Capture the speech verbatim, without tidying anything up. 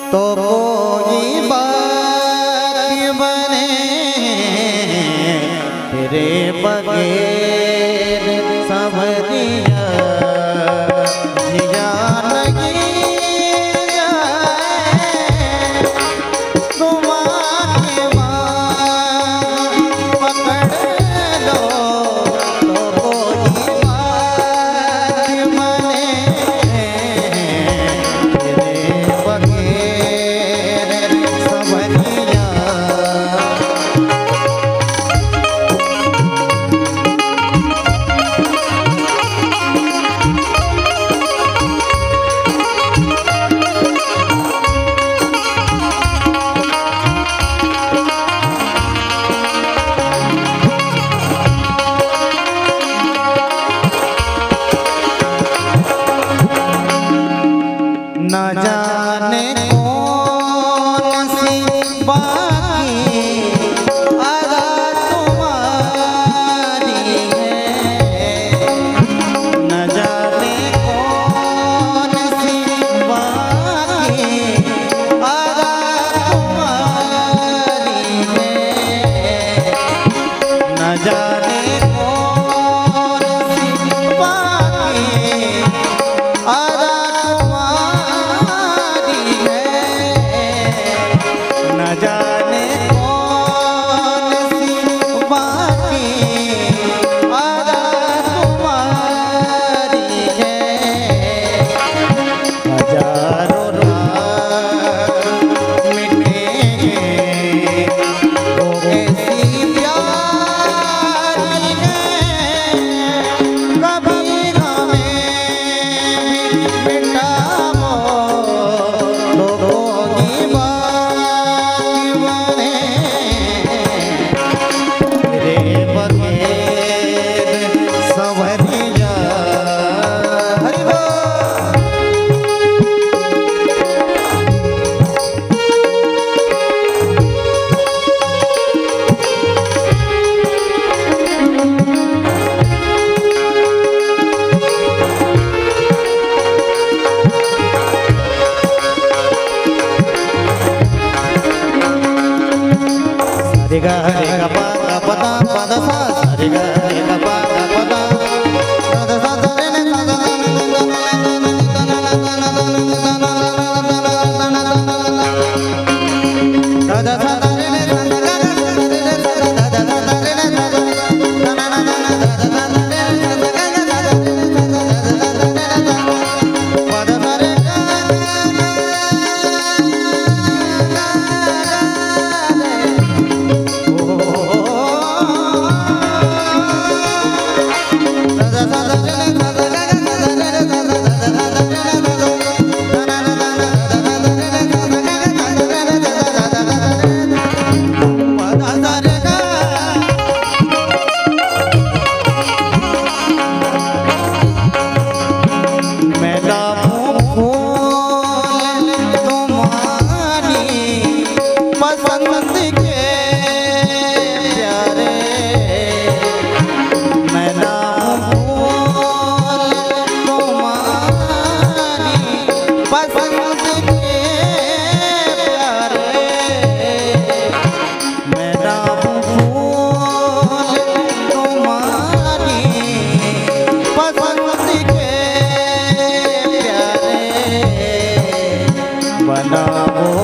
तो कोई बात बने तेरे बगैर संवरिया जिया नहीं जाए तुम्हारे माँ पकड़ लो तो कोई बात बने तेरे बगैर संवरिया। न जाने कौन सी बाकी अदा तुम्हारी है, न जाने कौन सी बाकी अदा तुम्हारी है, न जाने कौन सी बाकी अदा न जाने कौन सी बाकी अदा तुम्हारी है। हजारों रात मिटेंगे वो ऐसी प्यारी है, कभी हमें भी मिटाओ लोगों की बात रे गा रे गा पा गा पा दा पा दा सा रे गा रे गा पा गा पा दा सा दा सा दा रे ने सा दा सा दा सा दा रे ने सा दा गा रे ने सा दा दा दा दा रे ने सा दा ना ना ना ना दा दा दा दा रे ने सा दा गा गा दा दा रे ने सा दा दा दा दा रे ने सा पा दा सा रे गा बनाओ